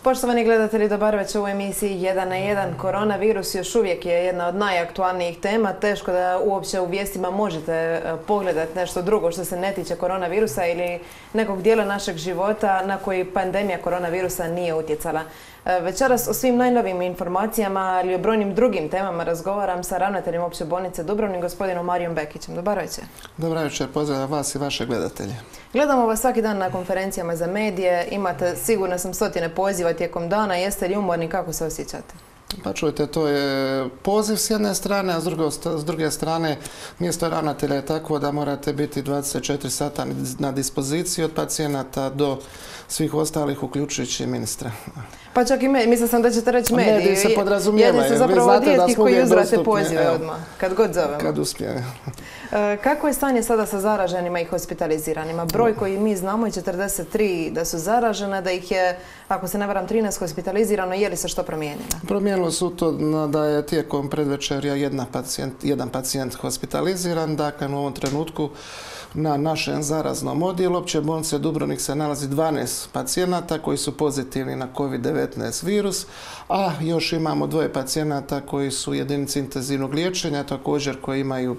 Poštovani gledatelji, dobar večer u emisiji 1 na 1. Koronavirus još uvijek je jedna od najaktualnijih tema. Teško da uopće u vijestima možete pogledati nešto drugo što se ne tiče koronavirusa ili nekog dijela našeg života na koji pandemija koronavirusa nije utjecala. Večeras o svim najnovijim informacijama, ali i o brojnim drugim temama razgovaram sa ravnateljem Opće bolnice Dubrovnik, gospodinom Marijom Bekićem. Dobar večer. Dobar večer, pozdravljam vas i vaše gledatelje. Gledamo vas svaki dan na konferencijama za medije, imate, sigurno sam, stotine poziva tijekom dana. Jeste li umorni, kako se osjećate? Pa čujte, to je poziv s jedne strane, a s druge strane mjesto ravnatelja je tako da morate biti 24 sata na dispoziciji od pacijenata do svih ostalih, uključujući i ministra. Pa čak i mislila sam da ćete reći mediji. Mediji se podrazumijevaju. Jedni su zapravo od rijetkih koji uzvrate pozive odmah, kad god zovemo. Kad uspije. Kako je stanje sada sa zaraženima i hospitaliziranima? Broj koji mi znamo je 43 da su zaražene, da ih je, ako se ne varam, 13 hospitalizirano. Je li se što promijenilo? Promijenilo se to da je tijekom predvečerja jedan pacijent hospitaliziran. Dakle, u ovom trenutku na našem zaraznom odjelu Opće bolnice Dubrovnik se nalazi 12 pacijenata koji su pozitivni na COVID-19 virus, a još imamo 2 pacijenata koji su u jedinici intenzivnog liječenja, također koji imaju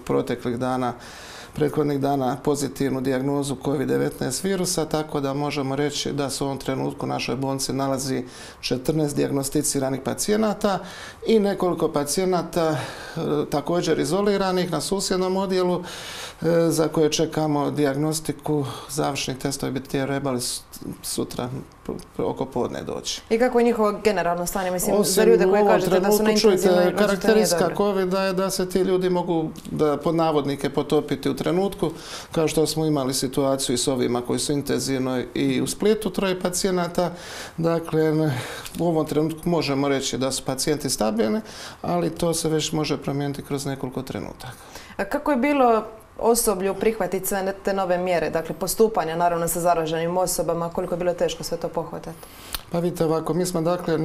prethodnih dana pozitivnu dijagnozu COVID-19 virusa, tako da možemo reći da se u ovom trenutku u našoj bolnici nalazi 14 dijagnosticiranih pacijenata i nekoliko pacijenata također izoliranih na susjednom odjelu za koje čekamo dijagnostiku. Završni testovi bi trebali sutra oko podne doći. I kako je njihovo generalno stanje? Mislim, za ljude koji kažete da su na intenzivnoj, karakteristika COVID-a je da se ti ljudi mogu pod navodnike potopiti u trenutku, kao što smo imali situaciju i s ovima koji su intenzivno i u Splitu 3 pacijenata. Dakle, u ovom trenutku možemo reći da su pacijenti stabilni, ali to se već može promijeniti kroz nekoliko trenutaka. A kako je bilo osoblju prihvatiti sve te nove mjere, dakle postupanja naravno sa zaraženim osobama, koliko je bilo teško sve to pohvatati? Pa vidite ovako, mi smo dakle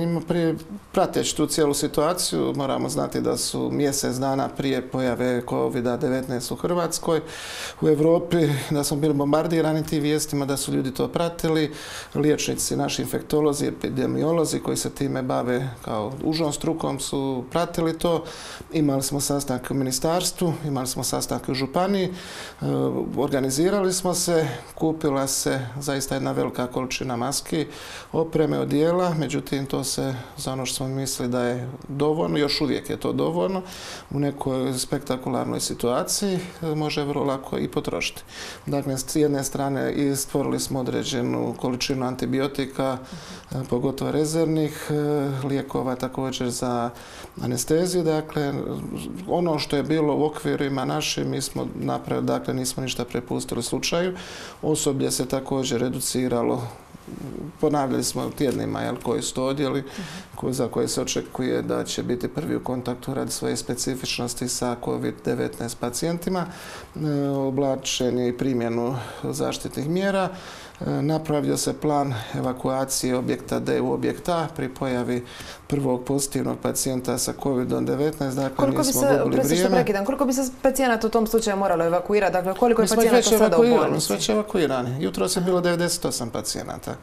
prateći tu cijelu situaciju, moramo znati da su mjesec dana prije pojave COVID-19 u Hrvatskoj, u Europi, da smo bili bombardirani tim vijestima, da su ljudi to pratili, liječnici, naši infektolozi, epidemiolozi koji se time bave kao užom strukom su pratili to. Imali smo sastanke u ministarstvu, imali smo sastanke u županiji, organizirali smo se, kupila se zaista jedna velika količina maski, opreme, odijela, međutim to se za ono što smo mislili da je dovoljno, još uvijek je to dovoljno, u nekoj spektakularnoj situaciji može vrlo lako i potrošiti. Dakle, s jedne strane i stvorili smo određenu količinu antibiotika, pogotovo rezervnih lijekova, također za anesteziju. Dakle, ono što je bilo u okvirima našim mi smo napravili, dakle nismo ništa prepustili slučaju. Osoblje se također reduciralo. Ponavljali smo tjednima koji su to odjeli za koje se očekuje da će biti prvi u kontaktu radi svoje specifičnosti sa COVID-19 pacijentima, oblačenje i primjenu zaštitnih mjera. Napravio se plan evakuacije objekta D u objekt A pri pojavi prvog pozitivnog pacijenta sa COVID-19. Dakle, nismo gubili vrijeme. Koliko bi se pacijenata u tom slučaju moralo evakuirati? Dakle, koliko je pacijenata sada u bolnici? Mi smo već evakuirani. Jutros je bilo 98 pacijenata.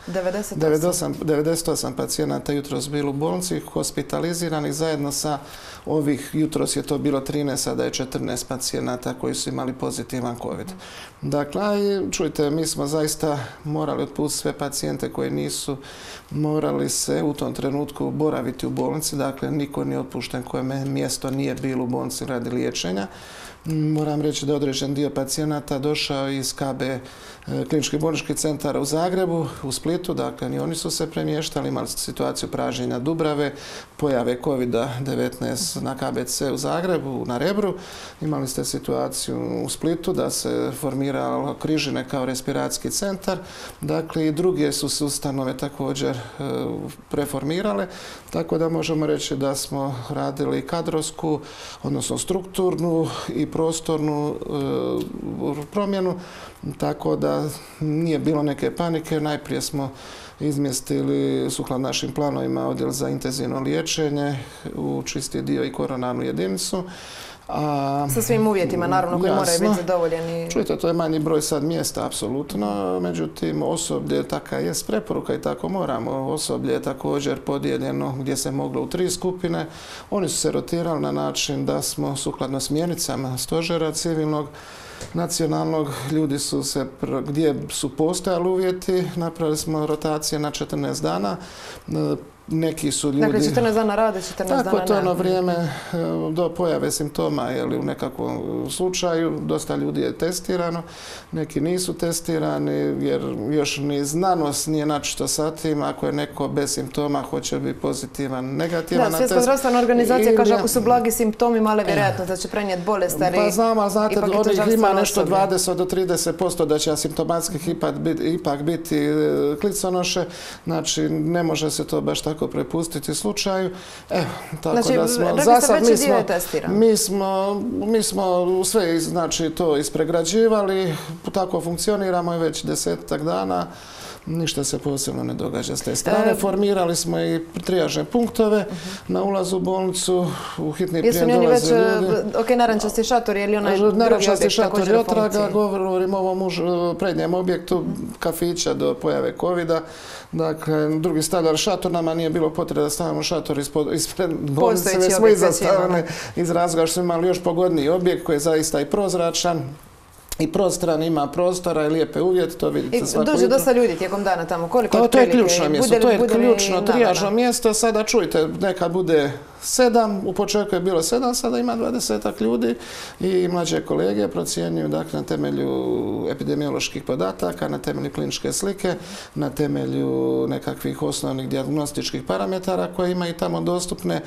98 pacijenata jutros bilo u bolnici, hospitaliziranih zajedno sa ovih, jutros je to bilo 13, sada je 14 pacijenata koji su imali pozitivan COVID. Dakle, čujte, mi smo zaista morali otpustiti sve pacijente koji nisu morali se u tom trenutku boraviti u bolnici. Dakle, niko nije otpušten kojeme mjesto nije bilo u bolnici radi liječenja. Moram reći da je određen dio pacijenata došao iz KB kliničkih bolničkih centara u Zagrebu, u Splitu, dakle ni oni su se premještali, imali su situaciju pražnjenja Dubrave, pojave COVID-19 na KBC u Zagrebu, na Rebru, imali ste situaciju u Splitu da se formiralo Križine kao respiracijski centar, dakle i druge su se ustanove također preformirale, tako da možemo reći da smo radili kadrovsku, odnosno strukturnu i prostornu promjenu, tako da nije bilo neke panike. Najprije smo izmjestili sukladno našim planovima odjel za intenzivno liječenje u čisti dio i koronarnu jedinicu, Sa svim uvjetima, naravno, koji moraju biti zadovoljeni. Čujte, to je manji broj sad mjesta, apsolutno. Međutim, osoblje taka jest preporuka i tako moramo. Osoblje je također podijeljeno gdje se moglo u 3 skupine. Oni su se rotirali na način da smo sukladno smjernicama stožera civilnog, nacionalnog, ljudi su se, gdje su postojali uvjeti, napravili smo rotacije na 14 dana. Neki su ljudi... Dakle, 14 dana rade, 14 dana ne. Tako, to je ono vrijeme do pojave simptoma, u nekakvom slučaju. Dosta ljudi je testirano, neki nisu testirani, jer još ni znanost nije načisto sa tim. Ako je neko bez simptoma, hoće biti pozitivan, negativan na test. Svjetska zdravstvena organizacija kaže ako su blagi simptomi, male vjerojatnost da će prenijeti bolest, ali... Pa znam, ali znate, onih ima nešto 20 do 30% da će asimptomatskih ipak biti kliconoše. Znači, ne može se to baš tako prepustiti slučaju. Evo, tako znači, da smo... Za sad mi smo sve to ispregrađivali, tako funkcioniramo i već 10-tak dana. Ništa se posebno ne događa s te strane. Formirali smo i trijažne punktove na ulazu u bolnicu, u hitni prijem dolaze ljudi. Ok, narančasti šator, je li onaj drugi objekt također u funkciji? Govorim o ovom prednjem objektu kafića do pojave COVID-a. Dakle, drugi stavljali šator, nama nije bilo potrebe da stavimo šator ispred bolnice, već smo izastavili iz razloga što smo imali još pogodniji objekt koji je zaista i prozračan. I prostran, ima prostora i lijepe uvjete, to vidite svako jutro. Dođe dosta ljudi tijekom dana tamo, koliko otprilike? To je ključno mjesto, to je ključno trijažno mjesto. Sada čujte, nekad bude 7, u početku je bilo 7, sada ima 20-ak ljudi i mlađe kolege procjenjuju na temelju epidemioloških podataka, na temelju kliničke slike, na temelju nekakvih osnovnih dijagnostičkih parametara koje ima i tamo dostupne,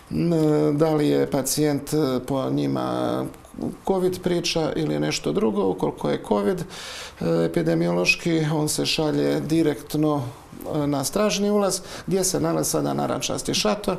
da li je pacijent po njima COVID priča ili nešto drugo. Ukoliko je COVID epidemiološki, on se šalje direktno na stražni ulaz gdje se nalazi sada narančasti šator,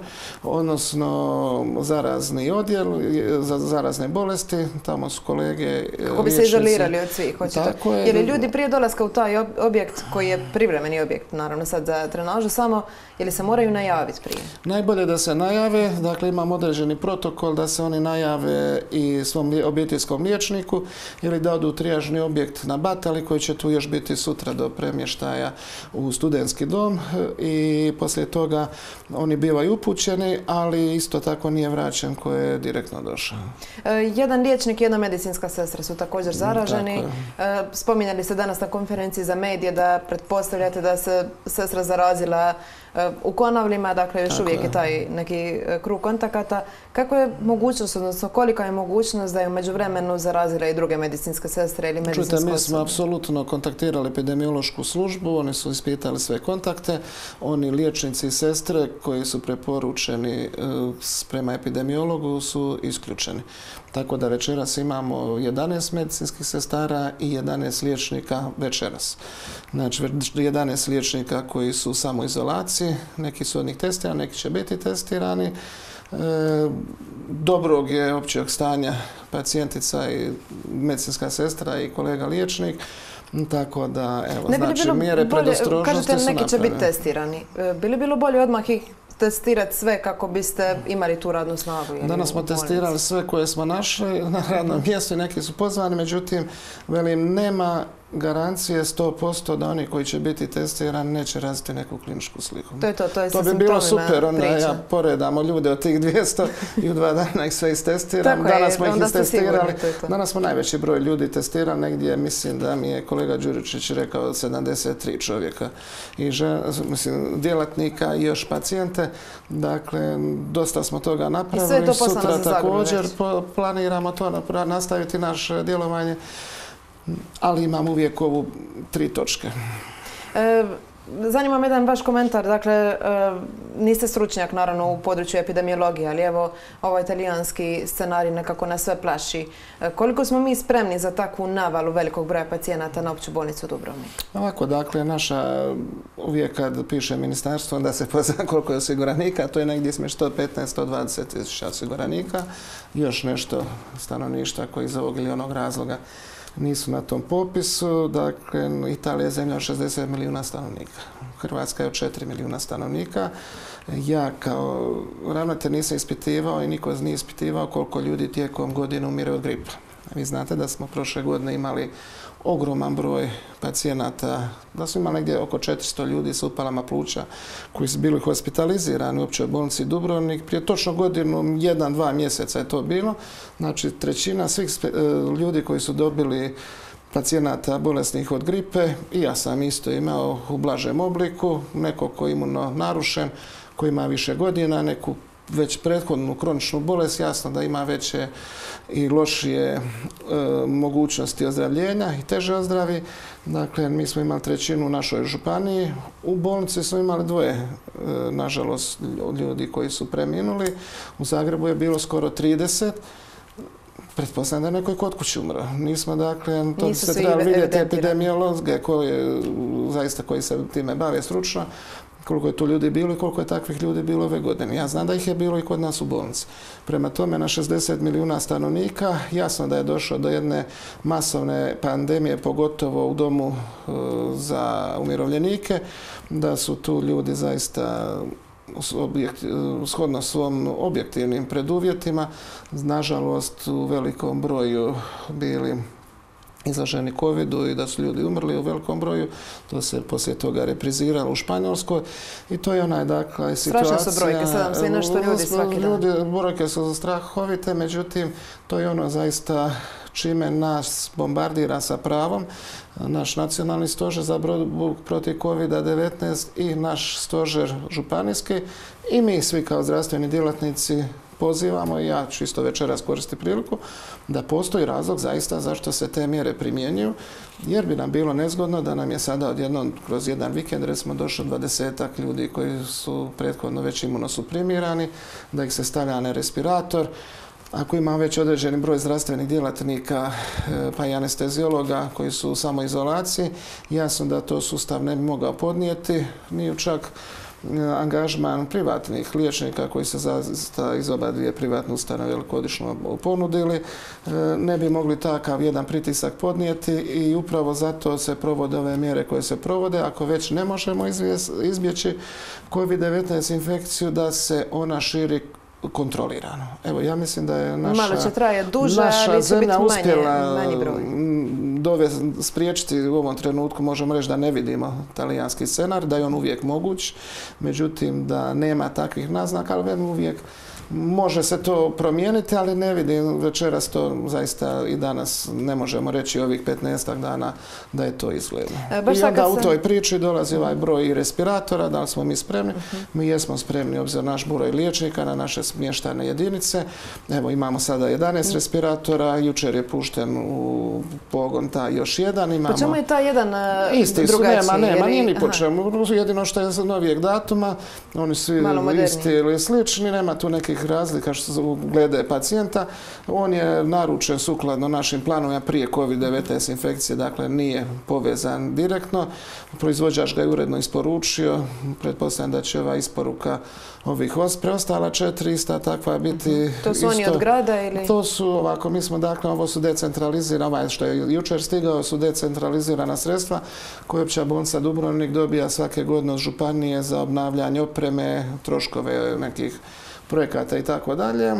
odnosno zarazni odjel za zarazne bolesti. Tamo su kolege... Kako bi se izolirali od svih, hoćete? Jer ljudi prije dolaska u taj objekt, koji je privremeni objekt, naravno sad za trenažu, samo ili se moraju najaviti prije? Najbolje da se najave, dakle imamo određeni protokol da se oni najave i svom obiteljskom liječniku ili da odu u trijažni objekt na Batali koji će tu još biti sutra do premještaja u studentski dom i poslije toga oni bivaju upućeni, ali isto tako nije vraćen koji je direktno došao. Jedan liječnik i jedna medicinska sestra su također zaraženi. Spominjali ste danas na konferenciji za medije da pretpostavljate da se sestra zarazila u Konavlima, dakle još uvijek je taj neki krug kontakata. Kako je mogućnost, odnosno kolika je mogućnost da je u međuvremenu zarazila i druge medicinske sestre ili medicinsko osoblje? Mi smo apsolutno kontaktirali epidemiološku službu, oni su ispitali sve kontakte, oni liječnici i sestre koji su preporučeni prema epidemiologu su isključeni. Tako da večeras imamo 11 medicinskih sestara i 11 liječnika večeras. Znači 11 liječnika koji su u samoizolaciji, neki su od njih testirani, neki će biti testirani. Dobrog je općeg stanja pacijentica i medicinska sestra i kolega liječnik. Tako da, evo, znači mjere predostrožnosti su napravljene. Kažete neki će biti testirani. Bi li bilo bolje odmah ih testirati sve kako biste imali tu radnu snagu? Danas smo testirali sve koje smo našli na radnom mjestu i neki su pozvani, međutim, velim, nema garancije 100% da oni koji će biti testirani neće razviti neku kliničku sliku. To bi bilo super, onda ja poredamo ljude od tih 200 i u 2 dana ih sve istestiramo. Danas smo ih istestirali. Danas smo najveći broj ljudi testirali, negdje mislim da mi je kolega Đuričić rekao 73 čovjeka i djelatnika i još pacijente. Dakle, dosta smo toga napravili. Sutra također planiramo to nastaviti naše djelovanje. Ali imam uvijek ovu 3 točke. Zanima me jedan vaš komentar. Dakle, niste stručnjak naravno u području epidemiologije, ali evo ovaj talijanski scenarij nekako nas sve plaši. Koliko smo mi spremni za takvu navalu velikog broja pacijenata na opću bolnicu Dubrovnik? Ovako, dakle, naša uvijek kad piše ministarstvo, onda se pozna koliko je osiguranika, to je negdje između 115-120 tisuća osiguranika, još nešto stanovništva koji iz ovog ili onog razloga nisu na tom popisu. Dakle, Italija je zemlja od 60 milijuna stanovnika. Hrvatska je od 4 milijuna stanovnika. Ja kao ravnatelj nisam ispitivao i niko nije ispitivao koliko ljudi tijekom godine umire od gripa. Vi znate da smo prošle godine imali ogroman broj pacijenata, da su imali negdje oko 400 ljudi sa upalama pluća koji su bili hospitalizirani u općoj bolnici Dubrovnik. Prije točno godinu, 1-2 mjeseca je to bilo. Znači, trećina svih ljudi koji su dobili pacijenata bolesnih od gripe, i ja sam isto imao u blažem obliku, neko koji je imuno narušen, koji ima više godina, neku već prethodnu kroničnu bolest, jasno da ima veće i lošije mogućnosti ozdravljenja i teže ozdravi. Dakle, mi smo imali trećinu u našoj županiji. U bolnici smo imali 2, nažalost, ljudi koji su preminuli. U Zagrebu je bilo skoro 30. Pretpostavljam da je neko kod kuće umro. Nismo, dakle, to bi se trebali vidjeti epidemiologe koji se time bave stručno, koliko je tu ljudi bilo i koliko je takvih ljudi bilo ove godine. Ja znam da ih je bilo i kod nas u bolnici. Prema tome, na 60 milijuna stanovnika, jasno da je došlo do jedne masovne pandemije, pogotovo u domu za umirovljenike, da su tu ljudi zaista shodno svom objektivnim preduvjetima, nažalost u velikom broju bili izloženi covidu i da su ljudi umrli u velikom broju. To se poslije toga repriziralo u Španjolskoj i to je onaj, dakle, situacija. Strašne su brojke, sad se nešto ljudi svaki dan. Brojke su strahovite, međutim, to je ono zaista čime nas bombardira sa pravom naš nacionalni stožer za borbu protiv COVID-19 i naš stožer županijski i mi svi kao zdravstveni djelatnici pozivamo, i ja ću isto večeras koristiti priliku, da postoji razlog zaista zašto se te mjere primjenjuju, jer bi nam bilo nezgodno da nam je sada odjednom kroz jedan vikend recimo došlo 20-ak ljudi koji su prethodno već imunosuprimirani, da ih se stavlja na respirator. Ako ima već određeni broj zdravstvenih djelatnika pa i anesteziologa koji su u samoizolaciji, jasno da to sustav ne bi mogao podnijeti, ni čak angažman privatnih liječnika koji se zaista iz oba dvije privatne ustanove velikogodišnjo ponudili, ne bi mogli takav jedan pritisak podnijeti i upravo zato se provode ove mjere koje se provode. Ako već ne možemo izbjeći COVID-19 infekciju, da se ona širi kontrolirano. Evo, ja mislim da je malo će trajati duže, ali će biti manji broj. Spriječiti u ovom trenutku, možemo reći da ne vidimo talijanski scenar, da je on uvijek moguć, međutim da nema takvih naznaka, ali uvijek može se to promijeniti, ali ne vidim večeras to zaista i danas ne možemo reći ovih 15 dana da je to izgledno. I onda u toj priči dolazi ovaj broj i respiratora, da li smo mi spremni? Mi jesmo spremni obzirom na naš broj liječnika, na naše smještajne jedinice. Evo, imamo sada 11 respiratora, jučer je pušten u pogon taj još jedan. Po čemu je taj jedan drugačiji? Nema, nije ni po čemu. Jedino što je za novijeg datuma, oni su isti ili slični, nema tu nekih razlika što se glede pacijenta. On je naručen sukladno našim planovima prije COVID-19 infekcije, dakle nije povezan direktno. Proizvođač ga je uredno isporučio. Pretpostavljam da će ova isporuka ovih preostala 4 ista takva biti. To su oni od grada ili? To su ovako, mi smo dakle, ovo su decentralizirana, ovaj što je jučer stigao su decentralizirana sredstva koje opća bolnica Dubrovnik dobija svake godine od županije za obnavljanje opreme, troškove nekih projekata i tako dalje.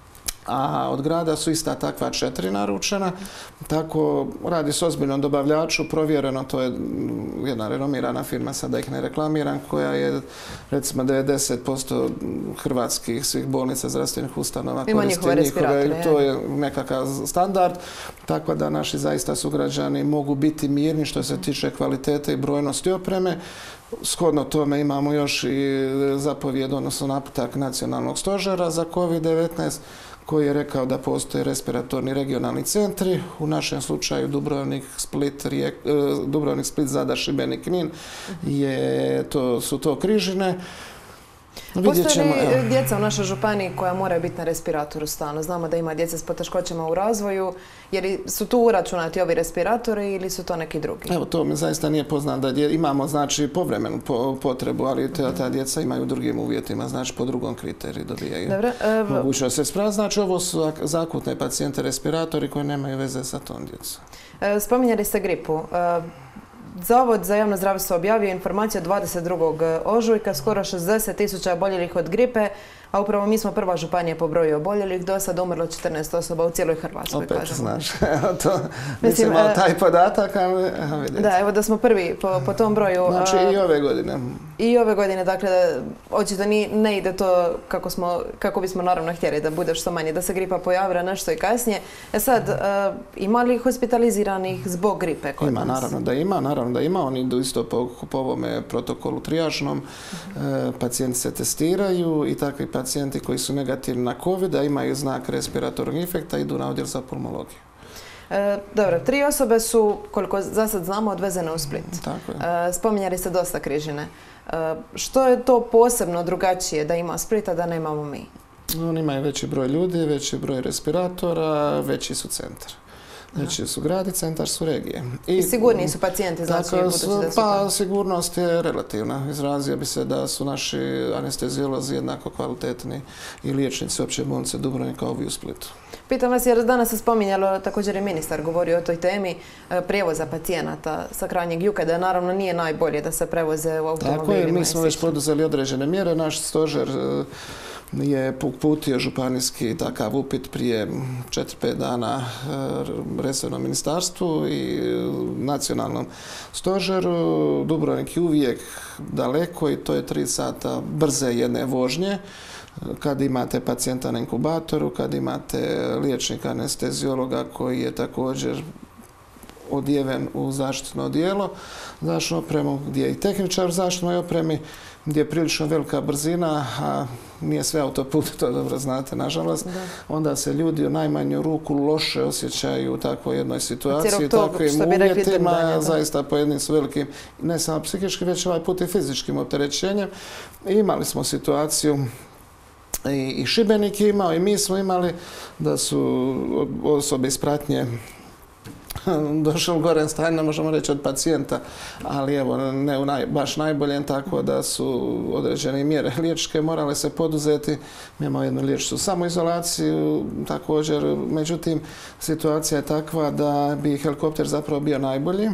A od grada su ista takva 4 naručena. Tako radi s ozbiljnom dobavljaču, provjereno, to je jedna renomirana firma, sad da ih ne reklamiram, koja je recimo 90% hrvatskih svih bolnica, zdravstvenih ustanova koristi njihove. To je nekakav standard, tako da naši zaista sugrađani mogu biti mirni što se tiče kvalitete i brojnosti opreme. Shodno tome imamo još i zapovijed, odnosno naputak nacionalnog stožera za COVID-19 koji je rekao da postoje respiratorni regionalni centri. U našem slučaju Dubrovnik, Split, Zadar, Šibenik, Knin su to Križine. Postoje li djeca u našoj županiji koja moraju biti na respiratoru stalno? Znamo da ima djeca s poteškoćama u razvoju. Jer su tu uračunati ovi respiratori ili su to neki drugi? Evo, to mi zaista nije poznato da imamo, znači, povremenu potrebu, ali ta djeca imaju u drugim uvjetima, znači, po drugom kriteriju dobijaju mogućnost respiratora. Znači, ovo su akutne pacijente respiratori koji nemaju veze sa tom djecom. Spominjali ste gripu. Zavod za javno zdravstvo objavio informaciju od 22. ožujka, skoro 60.000 oboljelih od gripe, a upravo mi smo prva županija po broju oboljelih, do sada umrlo 14 osoba u cijeloj Hrvatskoj. Opet, znaš, nisam imao taj podatak, ali vidite. Da, evo da smo prvi po tom broju. Znači i ove godine. I ove godine, dakle, očito ne ide to kako bismo naravno htjeli da bude što manje, da se gripa pojavila nešto i kasnije. Sad, ima li hospitaliziranih zbog gripe kod nas? Naravno da ima. Oni idu isto po ovome protokolu trijažnom. Pacijenti se testiraju i takvi pacijenti koji su negativni na COVID, a imaju znak respiratornog infekta, idu na odjel za pulmologiju. Dobro, 3 osobe su, koliko za sad znamo, odvezene u Split. Tako je. Spominjali ste dosta Križine. Što je to posebno drugačije da ima Split, a da nemamo mi? Oni imaju veći broj ljudi, veći broj respiratora, veći su centar. Znači su gradi, centar su regije. I sigurniji su pacijenti, znači budući da su pa sigurnost je relativna. Izrazio bi se da su naši anestezijolozi jednako kvalitetni i liječnici opće bolnice Dubrovnik kao ovi u Splitu. Pitam vas jer danas se spominjalo, također je ministar govorio o toj temi prijevoza pacijenata sa krajnjeg juga, da naravno nije najbolje da se prevoze u automobilima. Tako je, mi smo već poduzeli određene mjere. Naš stožer je uputio županijski takav upit prije 4-5 dana resornom ministarstvu i nacionalnom stožeru. Dubrovnik je uvijek daleko i to je 3 sata brze jedne vožnje. Kad imate pacijenta na inkubatoru, kad imate liječnika anestezijologa koji je također odjeven u zaštitno odijelo, zaštitnu opremu, gdje je i tehničar u zaštitnoj opremi, gdje je prilično velika brzina, a nije sve autoput, to dobro znate, nažalost, onda se ljudi u najmanju ruku loše osjećaju u takvoj jednoj situaciji, takvim uvjetima, zaista po jednim su velikim, ne samo psihičkim, već ovaj put i fizičkim opterećenjem. Imali smo situaciju i Šibenik je imao i mi smo imali da su osobe iz pratnje došli u gorem stanju, ne možemo reći od pacijenta, ali evo, ne u baš najboljem, tako da su određene mjere liječničke morale se poduzeti. Mi imamo jednu liječničku samoizolaciju, također, međutim, situacija je takva da bi helikopter zapravo bio najbolji.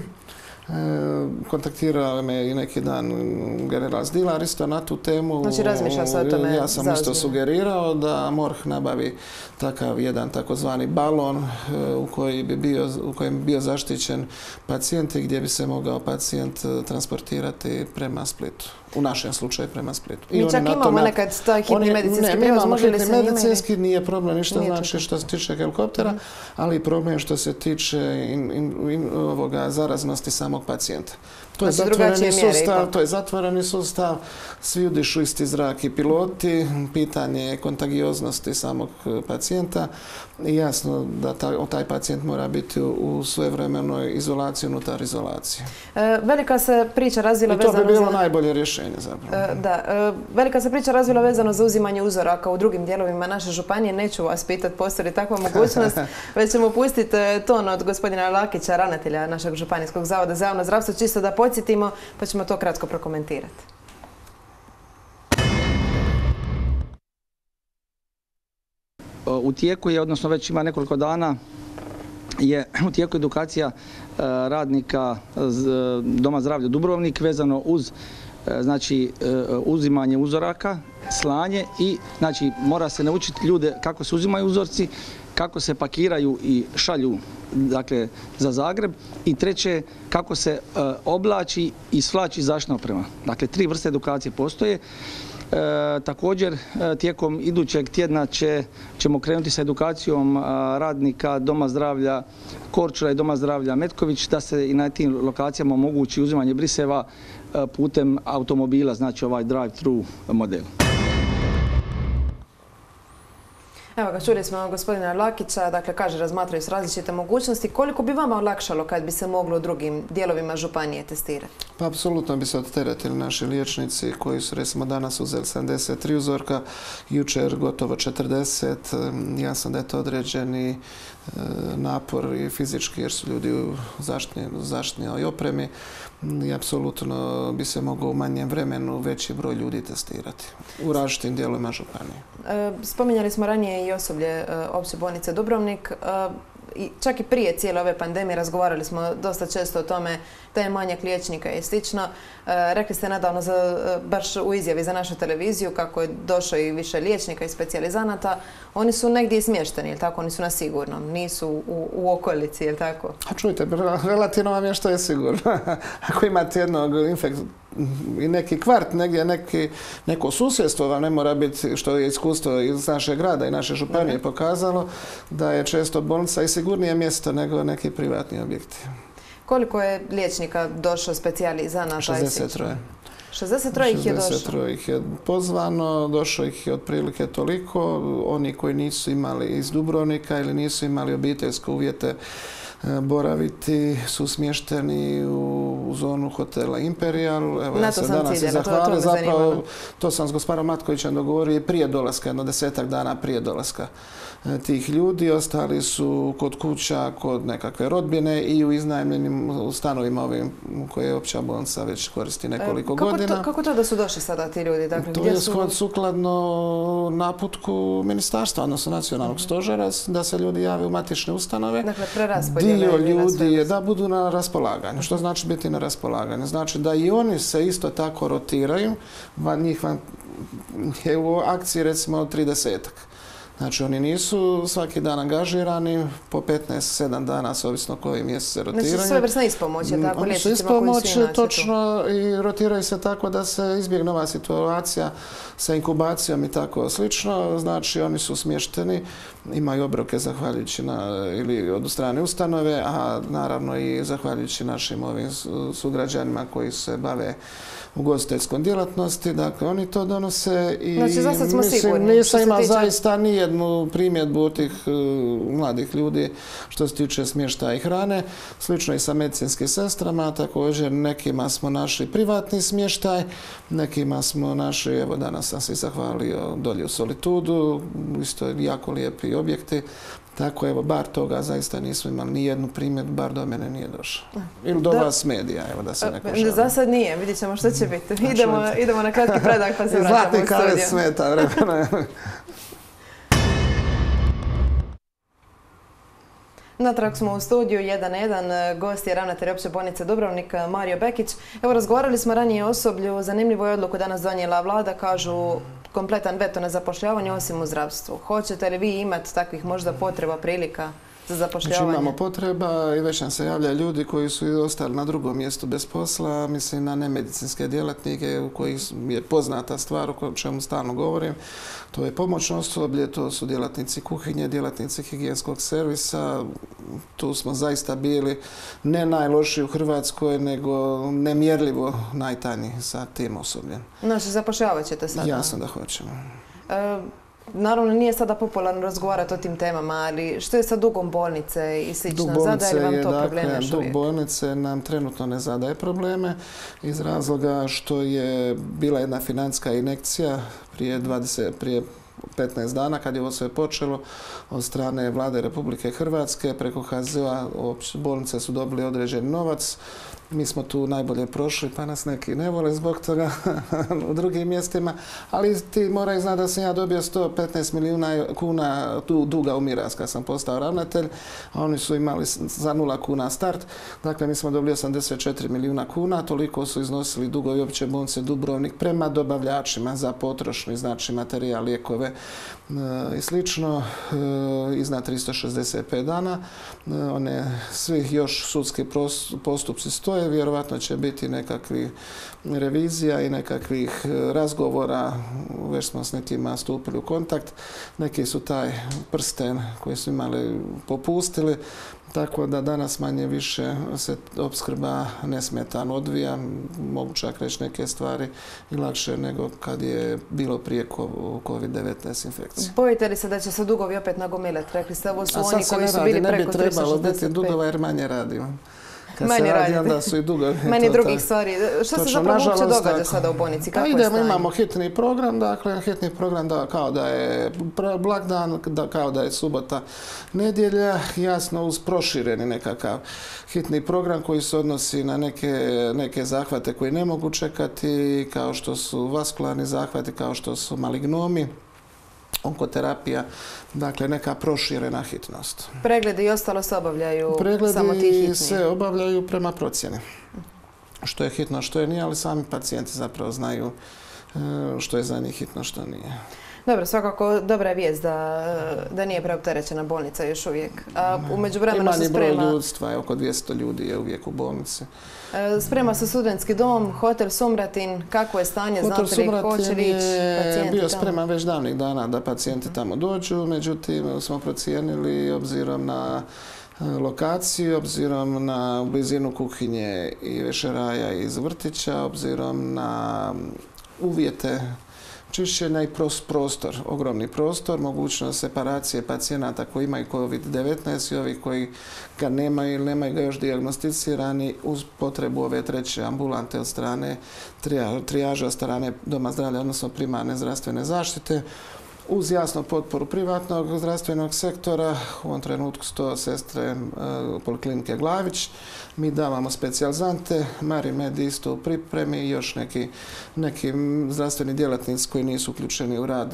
Kontaktirao me i neki dan general Zdilar isto na tu temu. Znači razmišlja se o tome. Ja sam isto sugerirao da MORH nabavi takav jedan takozvani balon u kojem bi bio zaštićen pacijent i gdje bi se mogao pacijent transportirati prema Splitu. U našem slučaju prema Splitu. Mi čak imamo nekad taj hitni medicinski prijevoz. Može li se njima? Medicinski nije problem ništa, znači što se tiče helikoptera, ali problem što se tiče zaraznosti samog pacijenta. To je zatvoreni sustav, to je zatvoreni sustav, svi udišu isti zrak i piloti, pitanje je kontagioznosti samog pacijenta i jasno da taj pacijent mora biti u svojevremenoj izolaciji, unutar izolacije. Velika se priča razvila vezano za... I to bi bilo najbolje rješenje zapravo. Da, velika se priča razvila vezano za uzimanje uzoraka u drugim dijelovima naše županije. Neću vas pitati postoji li takva mogućnost, već ćemo pustiti ton od gospodina Lakića, ravnatelja našeg županijskog zavoda za javno zdravstvo, čisto da podsjetimo, pa ćemo to kratko prokomentirati. U tijeku je, odnosno već ima nekoliko dana, je u tijeku edukacija radnika Doma zdravlja Dubrovnik vezano uz uzimanje uzoraka, slanje i mora se naučiti ljude kako se uzimaju uzorci, kako se pakiraju i šalju za Zagreb i treće kako se oblači i svlači zaštitna oprema. Dakle, 3 vrste edukacije postoje. Također, tijekom idućeg tjedna ćemo krenuti sa edukacijom radnika Doma zdravlja Korčula i Doma zdravlja Metković da se i na tim lokacijama omogući uzimanje briseva putem automobila, znači ovaj drive-thru model. Evo ga, čuli smo gospodina Lakića, dakle kaže razmatraju se različite mogućnosti. Koliko bi vama olakšalo kad bi se moglo u drugim dijelovima županije testirati? Pa apsolutno bi se odteretili naši liječnici koji su recimo danas uzeli 73 uzorka, jučer gotovo 40. Jasno da je to određeni napor i fizički jer su ljudi u zaštitnoj opremi i apsolutno bi se mogao u manjem vremenu veći broj ljudi testirati u različitim dijelovima županije. Spominjali smo ranije i osoblje Opće bolnice Dubrovnik. Čak i prije cijele ove pandemije razgovarali smo dosta često o tome da je manjak liječnika i slično. Rekli ste nedavno baš u izjavi za našu televiziju kako je došlo i više liječnika i specijalizanata. Oni su negdje i smješteni, je li tako? Oni su na sigurnom, nisu u okolici, je li tako? A čujte, relativno vam je što je sigurno. Ako imate jednog i neki kvart, negdje neko susjedstvo vam ne mora biti, što je iskustvo iz našeg grada i naše županije pokazalo, da je često bolnica i sigurnije mjesto nego neki privatni objekti. Koliko je liječnika došlo, specijalizanata? 63. 63 ih je došlo? 63 ih je pozvano, došlo ih je otprilike toliko. Oni koji nisu imali iz Dubrovnika ili nisu imali obiteljske uvjete boraviti su smješteni u zonu hotela Imperial. Evo, na to sam ciljena, to me zanima. To sam s gospodinom Matkovićem dogovorio i prije dolaska, jedno 10-ak dana prije dolaska tih ljudi. Ostali su kod kuća, kod nekakve rodbine i u iznajmljenim stanovima ovim koje Opća bolnica već koristi nekoliko godina. Kako to da su došli sada ti ljudi? Dakle, to je sukladno naputku ministarstva, odnosno nacionalnog stožera, da se ljudi jave u matične ustanove. Dakle, preraspodjele. Dio ljudi je da budu na raspolaganju. Što znači biti na raspolaganju? Znači da i oni se isto tako rotiraju. Njih je u akciji recimo 30-ak. Znači oni nisu svaki dan angažirani, po 15-7 dana, ovisno koji mjesec se rotiraju. Znači svojevrsna ispomoć, je tako? Oni su ispomoć, točno, i rotiraju se tako da se izbjegne ova situacija sa inkubacijom i tako slično. Znači oni su smješteni, imaju obroke zahvaljujući ili od strane ustanove, a naravno i zahvaljujući našim ovim sugrađanima koji se bave ugostiteljskom djelatnosti, dakle oni to donose i znači, za sad smo sigurni. Nisam imao zaista nijednu primjedbu od tih mladih ljudi što se tiče smještaja i hrane. Slično i sa medicinskim sestrama, također nekima smo našli privatni smještaj, nekima smo našli, evo danas sam se zahvalio dolje u Solitudu, isto jako lijepi objekti. Tako, evo, bar toga zaista nismo imali ni jednu primjedbu, bar do mene nije došlo. Ili do vas medija, evo da se neko šalim. Za sad nije, vidjet ćemo što će biti. Idemo na kratki predak pa se vraćamo u studiju. Zlatni kavez smeta vremena. Natrag smo u studiju 1 na 1, gost je ravnatelj Opće bolnice Dubrovnik, Mario Bekić. Evo, razgovarali smo ranije o osoblju, zanimljivu je odluku danas donijela vlada, kažu kompletan veto na zapošljavanje osim u zdravstvu. Hoćete li vi imati takvih možda potreba, prilika za zapošljavanje? Znači imamo potreba i već nam se javljaju ljudi koji su ostali na drugom mjestu bez posla, mislim na nemedicinske djelatnike u kojih je poznata stvar o čemu stalno govorim. To je pomoćno osoblje, to su djelatnici kuhinje, djelatnici higijenskog servisa. Tu smo zaista bili ne najlošiji u Hrvatskoj, nego nemjerljivo najtanji sa tim osobljem. Znači, zapošljavat ćete sada? Jasno da hoćemo. Naravno, nije sada popularno razgovarati o tim temama, ali što je sa dugom bolnice i slično? Zadaje li vam to probleme još uvijek? Dug bolnice nam trenutno ne zadaje probleme iz razloga što je bila jedna financijska injekcija prije 15 dana kad je ovo sve počelo od strane Vlade Republike Hrvatske. Preko HZZO-a bolnice su dobili određeni novac. Mi smo tu najbolje prošli, pa nas neki ne vole zbog toga u drugim mjestima. Ali ti moraju znati da sam ja dobio 115 milijuna kuna duga u miraz kad sam postao ravnatelj, a oni su imali za 0 kuna start. Dakle, mi smo dobili 84 milijuna kuna, toliko su iznosili dugovi Opće bolnice Dubrovnik prema dobavljačima za potrošni, znači materijal, lijekove i slično, iznad 365 dana. One svi još sudski postupci stoje. postoje, vjerovatno će biti nekakvih revizija i nekakvih razgovora, već smo s nekima stupili u kontakt, neki su taj prsten koji su imali popustili, tako da danas manje više se opskrba nesmetano odvija, mogu čak reći neke stvari i lakše nego kad je bilo prije COVID-19 infekcije. Bojite li se da će se dugovi opet nagomilati? Rekli ste, ovo su oni koji su bili preko 365. Ne bi trebalo biti dugova jer manje radimo. Kad manje se radi, radite. onda su i dugovi. Manje drugih stvari. Što se zapravo uopće događa sada u bolnici? Kako je stanje? Imamo hitni program, dakle, hitni program kao da je blagdan, kao da je subota, nedjelja, jasno uz prošireni nekakav hitni program koji se odnosi na neke zahvate koji ne mogu čekati, kao što su vaskularni zahvati, kao što su malignomi, onkoterapija, dakle neka proširena hitnost. Pregledi i ostalo se obavljaju samo ti hitni? Pregledi se obavljaju prema procjeni. Što je hitno, što je nije, ali sami pacijenti zapravo znaju što je za njih hitno, što nije. Dobro, svakako dobra je vijest da nije preopterećena bolnica još uvijek. A u međuvremenu se sprema... Manji broj ljudstva, oko 200 ljudi je uvijek u bolnici. Sprema se studentski dom, hotel Sumratin, kako je stanje, znate li hoće li ići pacijenti tamo? Bio spreman već davnih dana da pacijenti tamo dođu, međutim smo procijenili obzirom na lokaciju, obzirom na blizinu kuhinje i večeraja iz vrtića, obzirom na uvjete čišćenja i prostor, ogromni prostor, mogućnost separacije pacijenata koji imaju COVID-19 i ovih koji ga nemaju ili nemaju ga još dijagnosticirani uz potrebu ove treće ambulante od strane trijaža, od strane doma zdravlja, odnosno primarne zdravstvene zaštite. Uz jasnu potporu privatnog zdravstvenog sektora, u ovom trenutku su to sestre Poliklinike Glavić, mi davamo specijalizante, Marimed isto u pripremi i još neki zdravstveni djelatnici koji nisu uključeni u rad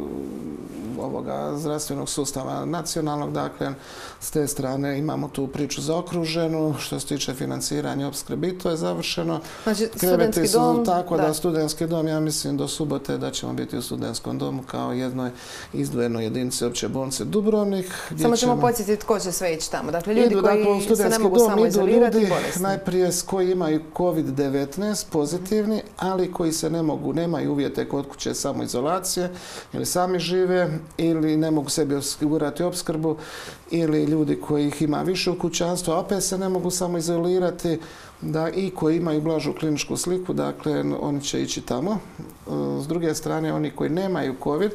ovoga zdravstvenog sustava nacionalnog. Dakle, s te strane imamo tu priču zaokruženu. Što se tiče financiranja opskrbe, to je završeno. Znači, studentski dom... Tako da, studentski dom, ja mislim do subote da ćemo biti u studentskom domu kao jednoj izdvojenoj jedinici opće bolnice Dubrovnik. Samo ćemo podsjetiti tko će sve ići tamo. Dakle, ljudi koji se ne mogu samo izolirati i bolesni. Najprije koji imaju COVID-19 pozitivni, ali koji se nemaju uvjete kod kuće samoizolacije, ili sami žive, ili ne mogu sebi osigurati opskrbu, ili ljudi kojih ima više u kućanstvu, a opet se ne mogu samoizolirati, i koji imaju blažu kliničku sliku, dakle oni će ići tamo. S druge strane, oni koji nemaju COVID,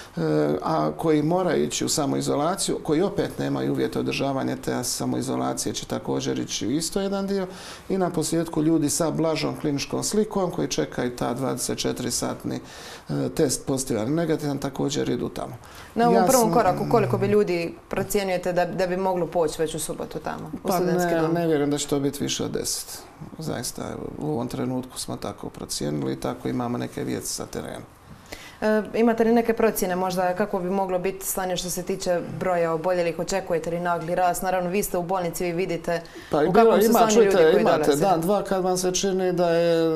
a koji moraju ići u samoizolaciju, koji opet nemaju uvjete održavanja te samoizolacije, će također ići u isto jedan dio. I na posljedku ljudi sa blažom kliničkom slikom koji čekaju ta 24-satni test pozitivan i negativan također idu tamo. Na ovom prvom koraku koliko bi ljudi procjenjujete da bi moglo poći već u subotu tamo, u studentski dom? Ne vjerujem da će to biti više od 10. Zaista, u ovom trenutku smo tako procijenili i tako imamo neke vijesti sa terena. Imate li neke procjene možda kako bi moglo biti stanje što se tiče broja oboljelih? Očekujete li nagli rast? Naravno, vi ste u bolnici, vi vidite u kakvom su stanju ljudi koji dolaze. Imate dan, dva kad vam se čini da je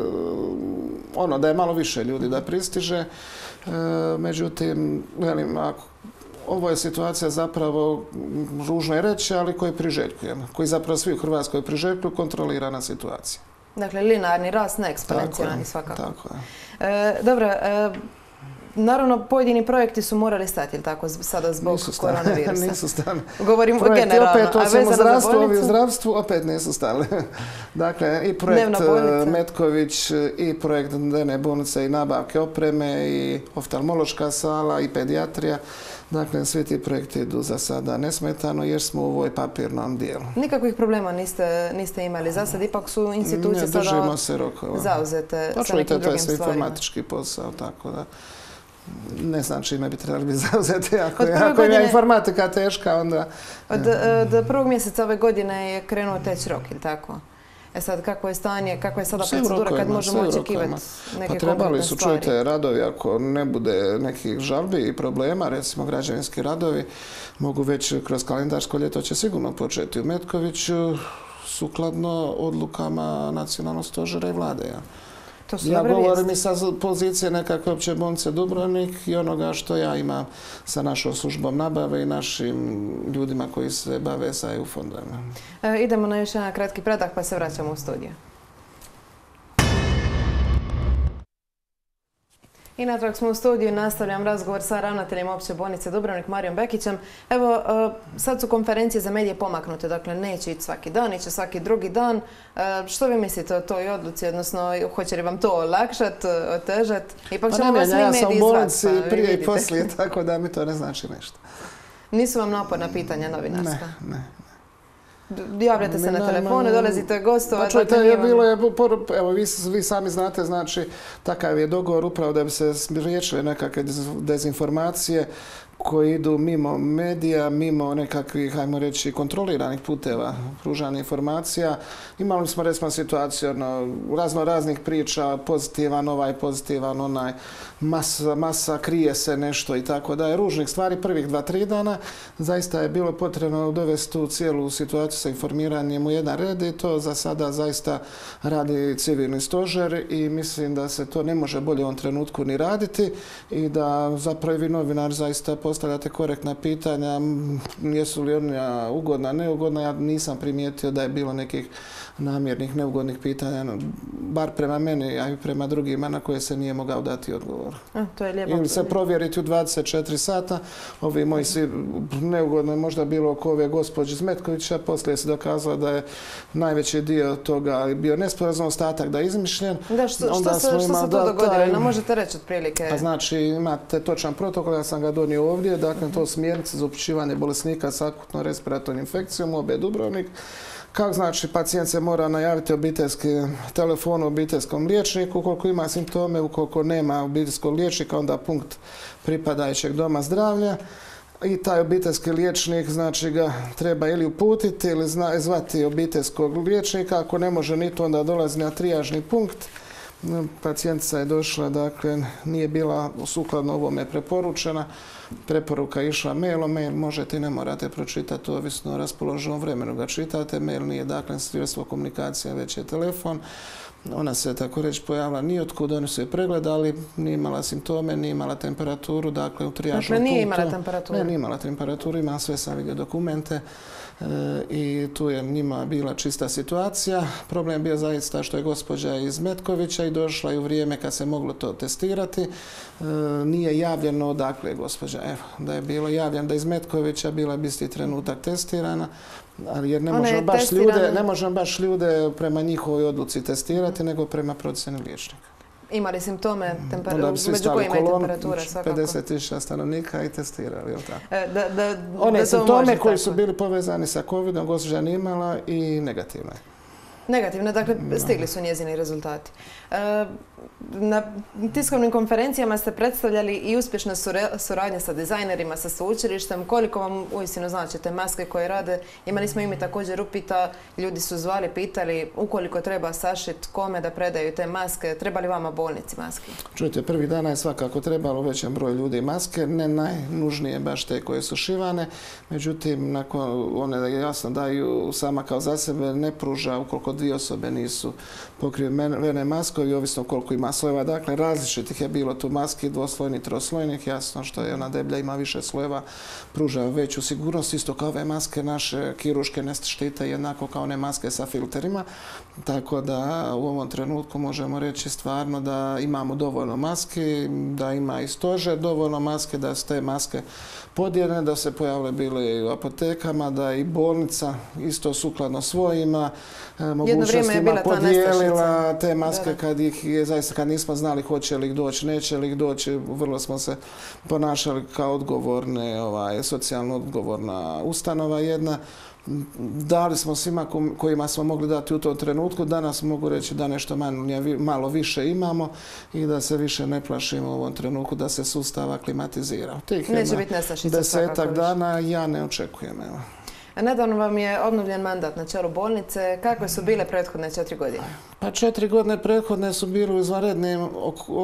malo više ljudi da pristiže. Međutim, ovo je situacija zapravo, ružno je reći, ali koju priželjkujemo. Koji zapravo svi u Hrvatskoj priželjkuju, kontrolirana situacija. Dakle, linearni rast, ne eksponencijalni svakako. Tako je. Dobro, naravno, pojedini projekti su morali stati, ili tako, sada zbog koronavirusa? Nisu stali. Govorim generalno, a vezano za bolnicu? U zdravstvu opet nisu stali. Dakle, i projekt Metković, i projekt dnevne bolnice, i nabavke opreme, i oftalmološka sala, i pedijatrija. Dakle, svi ti projekti idu za sada nesmetano jer smo u ovoj papirnom dijelu. Nikakvih problema niste imali za sad, ipak su institucije sada držimo se rokova. Zauzete sa nekim drugim stvarima. To je sve informatički posao, tako da ne znam čime bi trebali biti zauzeti. Ako je informatika teška, onda... Od prvog mjeseca ove godine je krenuo teći rok, ili tako? Sad, kako je stanje, kakva je sada procedura kad možemo očekivati neke konkretne stvari? Trebali su, čujte, radovi, ako ne bude nekih žalbi i problema, recimo građevinski radovi, mogu već kroz kalendarsko ljeto će sigurno početi u Metkoviću, sukladno odlukama nacionalnog stožera i vlade. To su Ja dobre govorim i vijesti. sa pozicije nekakve opće bolnice Dubrovnik i onoga što ja imam sa našom službom nabave i našim ljudima koji se bave sa EU fondovima. Idemo na još jedan kratki predah pa se vraćamo u studiju. I natrag smo u studiju i nastavljam razgovor sa ravnateljem opće bolnice Dubrovnik Marijom Bekićem. Evo, sad su konferencije za medije pomaknute, dakle neće ići svaki dan, iće svaki drugi dan. Što vi mislite o toj odluci, odnosno hoće li vam to olakšati, otežati? Ipak ćemo vas svi Ja sam mediji u bolnici zvati, prije i vidite. poslije, tako da mi to ne znači ništa. Nisu vam naporna pitanja novinarska? Ne. Javljate se na telefone, dolazite gostova. Pa čujte, evo vi sami znate, znači, takav je dogovor upravo da bi se riješile nekakve dezinformacije koji idu mimo medija, mimo nekakvih, hajmo reći, kontroliranih puteva pružanja informacija. Imali smo, recimo, situaciju raznih priča, pozitivan ovaj, pozitivan onaj, masa, krije se nešto i tako da je ružnih stvari prvih 2-3 dana. Zaista je bilo potrebno dovesti tu cijelu situaciju sa informiranjem u jedan red i to za sada zaista radi civilni stožer i mislim da se to ne može bolje u ovom trenutku ni raditi i da zapravo vi novinar zaista postavljate korektna pitanja, jesu li ona ugodna, neugodna, ja nisam primijetio da je bilo nekih namjernih, neugodnih pitanja, bar prema meni, a i prema drugima na koje se nije mogao dati odgovor. To je lijepo. Ili se provjeriti u 24 sata, ovi moji svi neugodno je možda bilo oko ove gospođe iz Metkovića, poslije se dokazalo da je najveći dio toga bio nesporazum, ostatak da je izmišljen. Da, što se tu dogodilo? Ne možete reći otprilike? Pa znači, imate točan protokol, ja sam ga donio ovdje, dakle to smjernice za upućivanje bolesnika s akutnom respiratornom infekcijom u OB Dubrovnik. Kako znači, pacijent se mora najaviti telefon obiteljskom liječniku, ukoliko ima simptome, ukoliko nema obiteljskog liječnika, onda punkt pripadajućeg doma zdravlja. I taj obiteljski liječnik, znači ga treba ili uputiti ili zvati obiteljskog liječnika. Ako ne može ni to, onda dolazi na trijažni punkt. Pacijentica je došla, dakle, nije bila sukladno ovome preporučena. Preporuka je išla mailom, mail možete i ne morate pročitati, ovisno o raspoloženom vremenu ga čitate. Mail nije, dakle, sredstvo komunikacije, već je telefon. Ona se, tako reći, pojavila nijotkud, oni su je pregledali, nije imala simptome, nije imala temperaturu, dakle, u trijažnom punktu. Dakle, nije imala temperaturu? Ne, nije imala temperaturu, ima sve, sam vidio dokumente. I tu je njima bila čista situacija. Problem je bio zaista što je gospođa iz Metkovića i došla i u vrijeme kad se moglo to testirati. Nije javljeno odakle je gospođa. Evo, da je bilo javljeno da iz Metkovića bila bi isti trenutak testirana, jer ne možemo baš ljude prema njihovoj odluci testirati, nego prema procjeni liječnika. Imali simptome, onda bi svi među stali kojima je kolon, temperatura svakako. 50.000 stanovnika i testirali, je li tako? One simptome koji su bili povezani sa COVID-om, gospođa nije imala i negativno je. Negativno, dakle, stigli su njezini rezultati. Na tiskovnim konferencijama ste predstavljali i uspješne suradnje sa dizajnerima, sa sveučilištem. Koliko vam uistinu znači te maske koje rade? Imali smo i mi također upita, ljudi su zvali, pitali ukoliko treba sašiti kome da predaju te maske, treba li vama bolnici maske? Čujte, prvih dana je svakako trebalo većem broju ljudi maske, ne najnužnije baš te koje su šivane, međutim, nakon one jasno daju sama kao za sebe, ne pruža ukoliko 2 osobe nisu pokrivene maskovi, ovisno koliko ima slojeva. Dakle, različitih je bilo tu maski, dvoslojnih, troslojnih, jasno što je ona deblja, ima više slojeva, pruža veću sigurnost, isto kao ove maske naše kirurške ne štite jednako kao one maske sa filterima, tako da u ovom trenutku možemo reći stvarno da imamo dovoljno maski, da ima i stožer dovoljno maske, da su te maske podijeljene, da se pojavile bile i u apotekama, da i bolnica isto sukladno svojima mogućnostima podijelila te maske kad nismo znali hoće li ih doći, neće li ih doći. Vrlo smo se ponašali kao odgovorne, socijalno odgovorna ustanova jedna. Dali smo svima kojima smo mogli dati u tom trenutku. Danas mogu reći da nešto malo više imamo i da se više ne plašimo u ovom trenutku da se sustav aklimatizira. Neće biti nestašica svakako. 10 dana ja ne očekujem. Nedavno vam je obnovljen mandat na čelu bolnice. Kakve su bile prethodne 4 godine? Pa 4 godine prethodne su bile u izvanrednim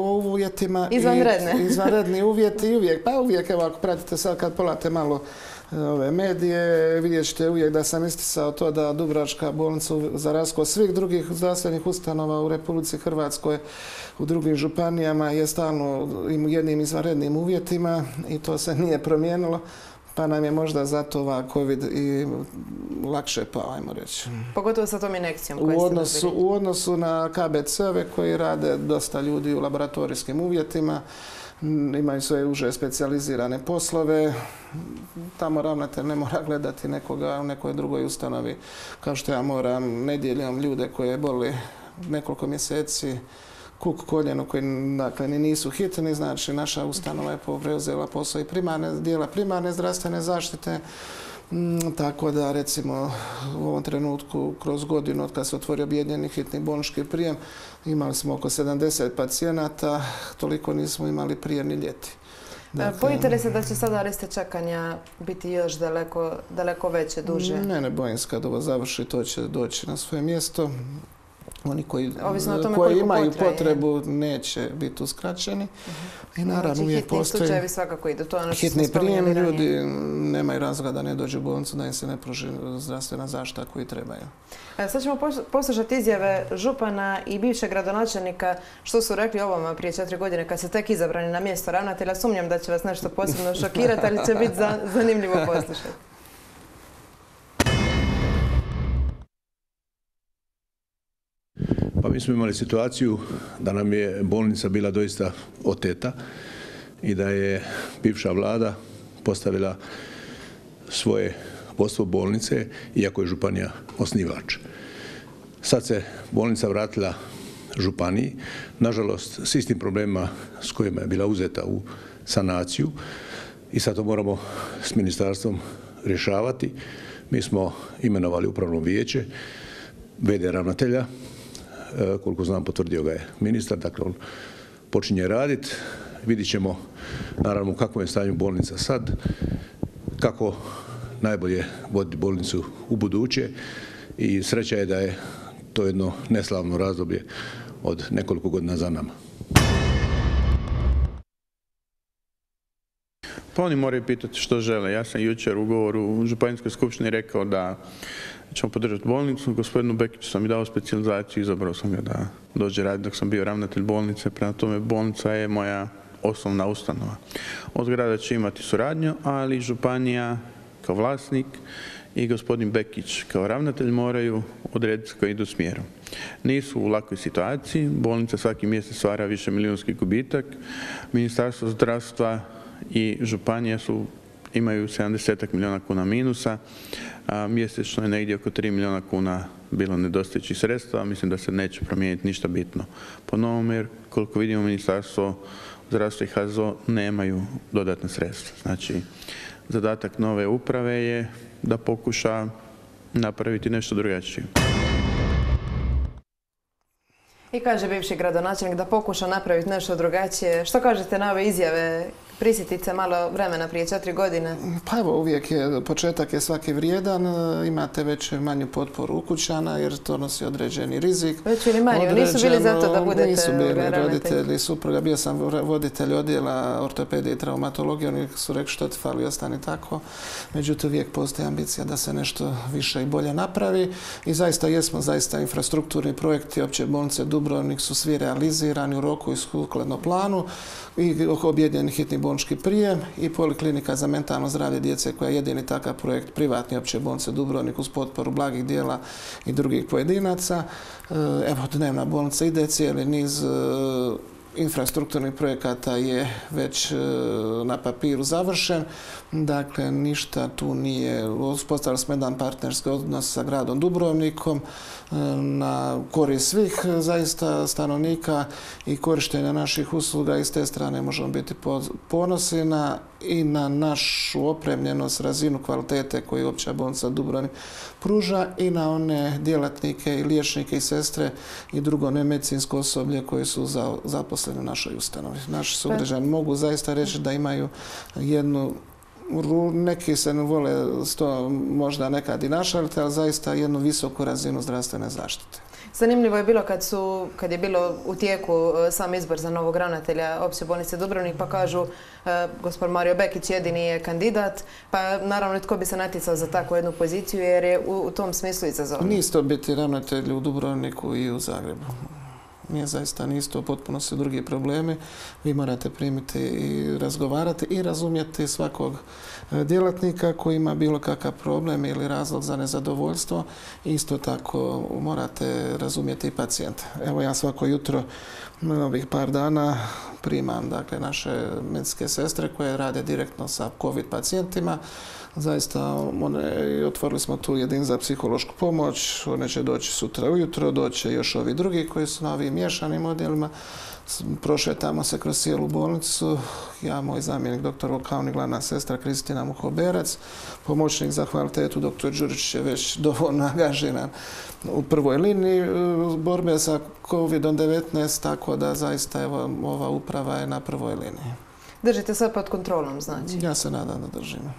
uvjetima. Izvanredne? Izvanredni uvjeti i uvijek. Pa uvijek, evo ako pratite sad kad polate malo ove medije, vidjet ćete uvijek da sam isticao to da Dubrovačka bolnica za razliku od svih drugih zdravstvenih ustanova u Republici Hrvatskoj u drugim županijama je stalno u jednim izvanrednim uvjetima i to se nije promijenilo. Pa nam je možda zato ova COVID i lakše pao, ajmo reći. Pogotovo sa tom injekcijom koju ste dobili. U odnosu na KBC-ove koji rade dosta ljudi u laboratorijskim uvjetima, imaju svoje uže specijalizirane poslove. Tamo ravnatelj ne mora gledati nekoga u nekoj drugoj ustanovi, kao što ja moram nedjeljom ljude koje boli nekoliko mjeseci, kuk, koljeno koji dakle, nisu hitni, znači naša ustanova je preuzela posao i dijela primarne zdravstvene zaštite. Tako da recimo u ovom trenutku kroz godinu od kada se otvorio objedinjeni hitni bolnički prijem imali smo oko 70 pacijenata, toliko nismo imali prije ni ljeti. Bojite li se da će sada liste čekanja biti još daleko veće, duže? Ne bojim se kad ovo završi, to će doći na svoje mjesto. Oni koji imaju potrebu neće biti uskraćeni. I naravno uvijek postoji hitni slučajevi svakako idu. To je ono što hitni prijem, ljudi nemaju razloga da ne dođu u bolnicu, da im se ne pruži zdravstvena zaštita koju trebaju. Sad ćemo poslušati izjave župana i bivšeg gradonačelnika što su rekli o ovome prije 4 godine kad ste tek izabrani na mjesto ravnatelja. Sumnjam da će vas nešto posebno šokirati, ali će biti zanimljivo poslušati. Pa mi smo imali situaciju da nam je bolnica bila doista oteta i da je bivša vlada postavila svoje vodstvo bolnice, iako je županija osnivač. Sad se bolnica vratila županiji, nažalost s istim problemima s kojima je bila uzeta u sanaciju i sad to moramo s ministarstvom rješavati. Mi smo imenovali upravno vijeće, v.d. ravnatelja, koliko znam potvrdio ga je ministar, dakle on počinje raditi. Vidit ćemo naravno u kakvom je stanju bolnica sad, kako najbolje voditi bolnicu u buduće i sreća je da je to jedno neslavno razdoblje od nekoliko godina za nama. Pa oni moraju pitati što žele. Ja sam jučer u govoru u Županijskoj skupštini rekao da ćemo podržati bolnicu. Gospodinu Bekiću sam i dao specijalizaciju, izabrao sam ga da dođe raditi dok sam bio ravnatelj bolnice. Prema tome, bolnica je moja osnovna ustanova. Od grada će imati suradnju, ali županija kao vlasnik i gospodin Bekić kao ravnatelj moraju odrediti koji idu smjerom. Nisu u lakoj situaciji. Bolnica svaki mjesec stvara više milijunski gubitak. Ministarstvo zdravstva i županija imaju 70 milijuna kuna minusa, a mjesečno je negdje oko 3 milijuna kuna bilo nedostajućih sredstva. Mislim da se neće promijeniti ništa bitno po novom, jer koliko vidimo Ministarstvo zdravstva i HZZO nemaju dodatne sredstva. Znači, zadatak nove uprave je da pokuša napraviti nešto drugačije. I kaže bivši gradonačelnik da pokuša napraviti nešto drugačije. Što kažete na ove izjave? Prisjetiti se malo vremena prije 4 godine. Pa evo, uvijek je, početak je svaki vrijedan, imate već manju potporu ukućana jer to nosi određeni rizik. Već ili manju, nisu bili zato da budete nisu bili roditelji, supruga, bio sam voditelj odjela ortopedije i traumatologije, oni su rekli što ti fali, ostani tako. Međutim, uvijek postoji ambicija da se nešto više i bolje napravi i zaista infrastrukturni projekti opće bolnice Dubrovnik su svi realizirani u roku i sukladno planu i objedinjeni hitni bolnički prijem i poliklinika za mentalno zdravlje djece koja je jedini takav projekt privatni opće bolnice Dubrovnik uz potporu blagih dijela i drugih pojedinaca. Evo, dnevna bolnica ide, cijeli niz infrastrukturnih projekata je već na papiru završen. Dakle, ništa tu nije. Uspostavili smo jedan partnerski odnos sa gradom Dubrovnikom na korist svih zaista stanovnika i korištenja naših usluga i s te strane možemo biti ponosni i na našu opremljenost, razinu kvalitete koju opća bolnica Dubrovnik pruža i na one djelatnike i liječnike i sestre i drugo nemedicinsko osoblje koji su zaposleni u našoj ustanovi. Naši sugrađani mogu zaista reći da imaju jednu, neki se ne vole to možda nekad i našaliti, ali zaista jednu visoku razinu zdravstvene zaštite. Zanimljivo je bilo kad je bilo u tijeku sam izbor za novog ravnatelja Opće bolnice Dubrovnik, pa kažu gospodin Mario Bekić jedini je kandidat, pa naravno tko bi se natjecao za takvu jednu poziciju jer je u tom smislu izazovno. Nije isto biti ravnatelj u Dubrovniku i u Zagrebu. Nije zaista isto, potpuno su drugi problemi. Vi morate primiti i razgovarati i razumjeti svakog djelatnika koji ima bilo kakav problem ili razlog za nezadovoljstvo. Isto tako morate razumjeti i pacijente. Evo ja svako jutro ovih par dana primam naše medicinske sestre koje rade direktno sa COVID pacijentima. Zaista otvorili smo tu jedin za psihološku pomoć, one će doći sutra ujutro, doće još ovi drugi koji su na ovim miješanim odjelima. Prošetamo se kroz cijelu bolnicu, ja, moj zamjenik dr. Volkavni, glavna sestra Kristina Muhoberac, pomoćnik za kvalitetu dr. Đurić je već dovoljno angažiran u prvoj liniji borbe sa COVID-19, tako da zaista evo, ova uprava je na prvoj liniji. Držite sve pod kontrolom, znači? Ja se nadam da držimo.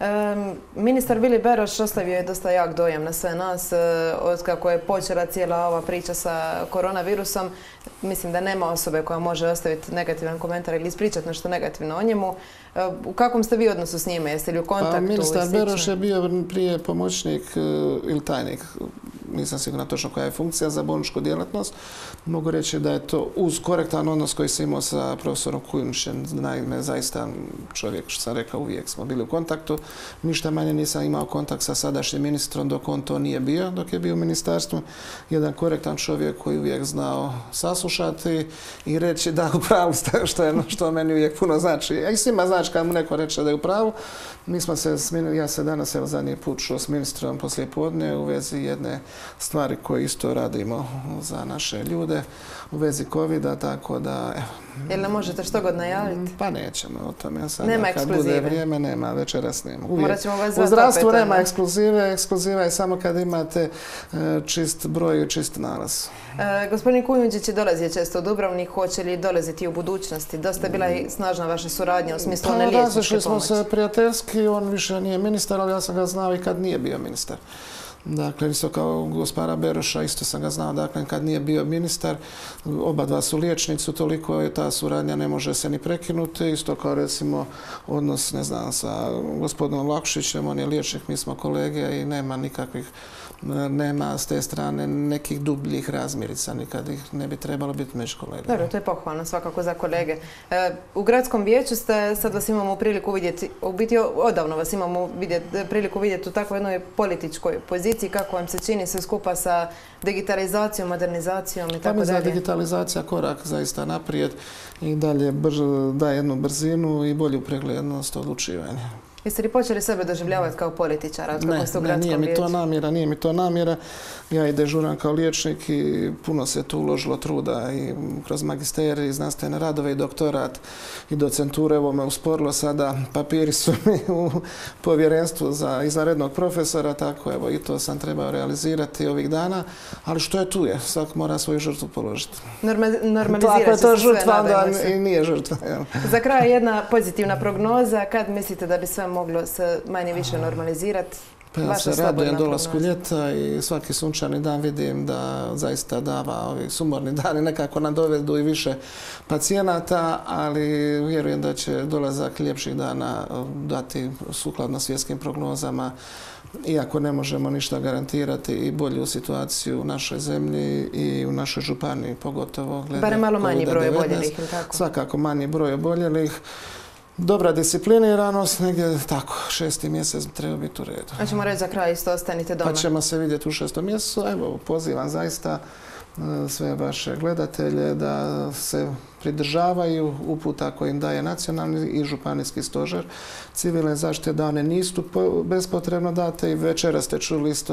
Ministar Vili Beroš ostavio je dosta jak dojam na sve nas od kako je počela cijela ova priča sa koronavirusom. Mislim da nema osobe koja može ostaviti negativan komentar ili ispričati nešto negativno o njemu. U kakvom ste vi odnosu s njime? Jeste li u kontaktu? Ministar Beroš je bio prije pomoćnik ili tajnik, nisam sigurna točno koja je funkcija za bolničku djelatnost. Mogu reći da je to uz korektan odnos koji se imao sa profesorom Kujundžićem. Naime, zaista čovjek, što sam rekao, uvijek smo bili u kontaktu. Ništa manje nisam imao kontakt sa sadašnjim ministrom dok on to nije bio, dok je bio u ministarstvu. Jedan korektan čovjek koji uvijek znao saslušati i reći da u pravu ste, što meni uvijek puno znači. I svima znači kad mu neko reče da je u pravu. Mi smo se smijenili, ja se danas zadnji put čuo s ministrom poslijepodne u vezi jedne stvari koje isto radimo za naše ljude u vezi COVID-a, tako da... Jel ne možete što god najaviti? Pa nećemo o tome. Nema ekskluzive? Kad bude vrijeme, nema, večeras nema. Morat ćemo vas u zdravstvu nema ekskluzive, ekskluziva je samo kad imate čist broj i čist nalaz. Gospodin Kujundžić je dolazio često u Dubrovnik, hoće li dolaziti u budućnosti? Dosta je bila i snažna vaša suradnja u smislu one liječničke pomoći. Razišli smo se prijateljski, on više nije ministar, ali ja sam ga znao i kad nije bio ministar. Dakle, isto kao gospara Beroša, isto sam ga znao, dakle, kad nije bio ministar, oba dva su liječnici, toliko je ta suradnja, ne može se ni prekinuti, isto kao recimo odnos, ne znam, sa gospodinom Vlahušićem, on je liječnik, mi smo kolege i nema nikakvih, nema s te strane nekih dubljih razmirica, nikad ih ne bi trebalo biti među kolegama. Dobro, to je pohvalno svakako za kolege. U gradskom vijeću sad vas imamo priliku vidjeti, u biti odavno vas imamo priliku vidjeti u takvoj jednoj političkoj poziciji, kako vam se čini sve skupa sa digitalizacijom, modernizacijom i tako dalje? Pa mislim da digitalizacija korak zaista naprijed i dalje daje jednu brzinu i bolju preglednost odlučivanja. Jeste li počeli sebe doživljavati kao političara od kako ste u gradskom vijeću? Nije mi to namjera. Ja i dežuram kao liječnik i puno se tu uložilo truda i kroz magisterij, znanstvene radove i doktorat i docenture. Evo me usporilo sada, papiri su mi u povjerenstvu za izvanrednog profesora, tako evo i to sam trebao realizirati ovih dana. Ali što je tu je, svak mora svoju žrtvu položiti. Normalizira se sve, nadajmo se. I nije žrtva. Za kraj jedna pozitivna prognoza, kad mislite da bi sve moglo se manje više normalizirati? Pa ja se radujem dolasku ljeta i svaki sunčani dan vidim da zaista dava ovi sumorni dani nekako nam dovedu i više pacijenata, ali vjerujem da će dolazak ljepših dana dati sukladno svjetskim prognozama, iako ne možemo ništa garantirati, i bolju situaciju u našoj zemlji i u našoj županiji, pogotovo glede COVID-19. Barem malo manji broj oboljelih, ili tako? Svakako manji broj oboljelih. Dobra discipliniranost, negdje tako, 6. mjesec treba biti u redu. A ćemo reći za kraj isto ostanite doma? Pa ćemo se vidjeti u 6. mjesecu. Evo, pozivam zaista sve vaše gledatelje da se pridržavaju uputa koje im daje nacionalni i županijski stožer civilne zaštite, da one nisu bespotrebno date i večera ste čuli isto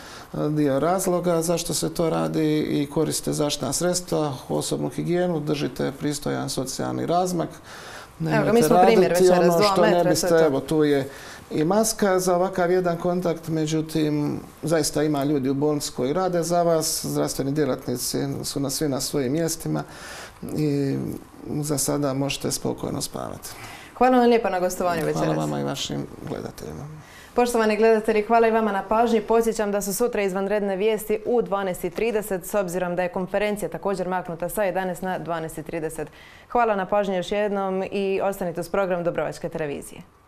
dio razloga zašto se to radi i koriste zaštitna sredstva, osobnu higijenu, držite pristojan socijalni razmak. Evo ga, mi smo primjer večeras, 2 metra, sve to. Evo, tu je i maska za ovakav jedan kontakt, međutim, zaista ima ljudi u bolnici koji rade za vas, zdravstveni djelatnici su svi na svojim mjestima i za sada možete spokojno spavati. Hvala vam lijepa na gostovanju večeras. Hvala vama i vašim gledateljima. Poštovani gledatelji, hvala i vama na pažnji. Podsjećam da su sutra izvanredne vijesti u 12:30 s obzirom da je konferencija također maknuta sa 11 na 12:30. Hvala na pažnji još jednom i ostanite uz program Dubrovačke televizije.